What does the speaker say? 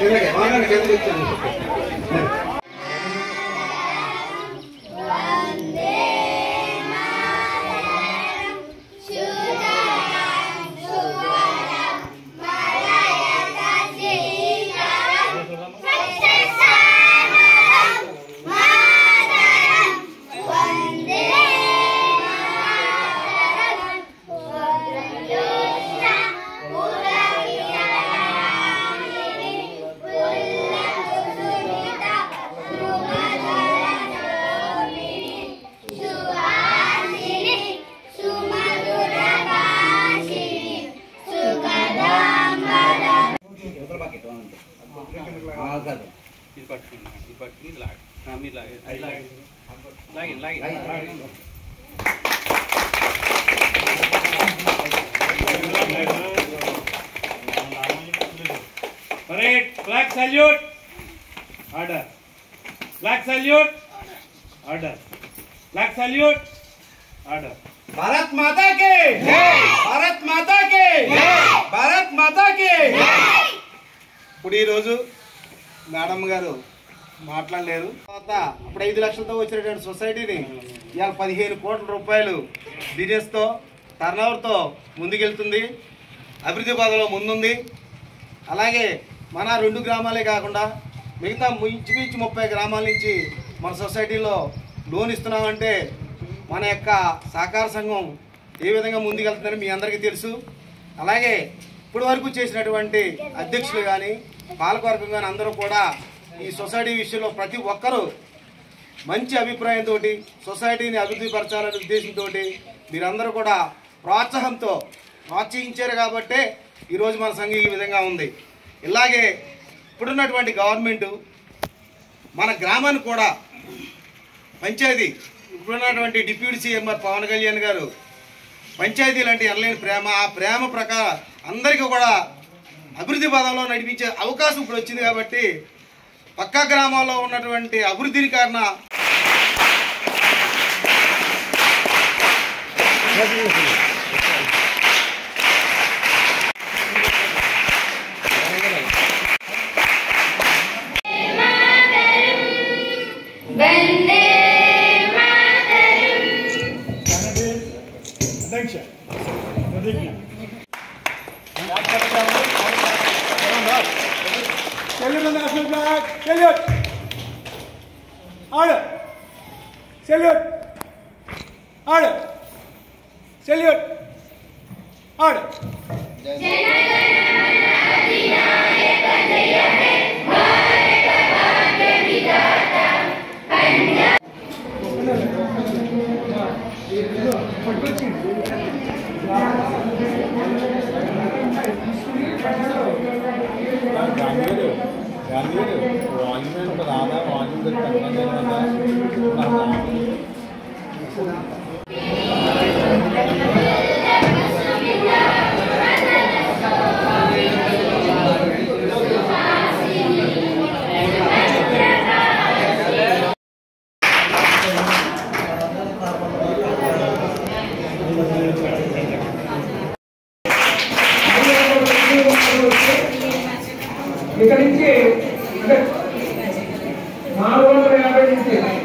Parade, flag salute, order. Flag salute, order. Flag salute, order. Bharat माता के जय, भारत माता के जय, भारत माता के जय. ఇప్పుడు ఈ రోజు మేడం గారు మాట్లాడలేరు. అప్పుడు 5 లక్షలతో వచ్చినటువంటి సొసైటీని ఇవాళ 15 కోట్ల రూపాయలు బిజినెస్తో టర్నోవర్తో ముందుకెళ్తుంది, అభివృద్ధి పదంలో ముందుంది. అలాగే మన 2 గ్రామాలే కాకుండా మిగతా ఇంచుమించు 30 గ్రామాల నుంచి మన సొసైటీలో లోన్ ఇస్తున్నామంటే మన యొక్క సహకార సంఘం ఏ విధంగా ముందుకెళ్తుందని మీ అందరికీ తెలుసు. అలాగే ఇప్పటి వరకు చేసినటువంటి అధ్యక్షులు కానీ పాలకవర్గం కానీ అందరూ కూడా ఈ సొసైటీ విషయంలో ప్రతి ఒక్కరూ మంచి అభిప్రాయంతో సొసైటీని అభివృద్ధి పరచాలనే ఉద్దేశంతో మీరందరూ కూడా ప్రోత్సహించారు కాబట్టే ఈరోజు మన సంఘం ఈ విధంగా ఉంది. ఇలాగే ఇప్పుడున్నటువంటి గవర్నమెంట్ మన గ్రామాన్ని కూడా పంచాయతీ ఇప్పుడున్నటువంటి డిప్యూటీ సీఎం పవన్ కళ్యాణ్ గారు పంచాయతీలు అంటే ఎనలేని ప్రేమ, ఆ ప్రేమ ప్రకారం అందరికీ కూడా అభివృద్ధి పదంలో నడిపించే అవకాశం ఇప్పుడు వచ్చింది. కాబట్టి పక్క గ్రామాల్లో ఉన్నటువంటి అభివృద్ధిని కారణ Salute the national flag. Salute. Order. Salute. Order. Salute. Order. ఇక్కడి నుంచి 450 నుంచి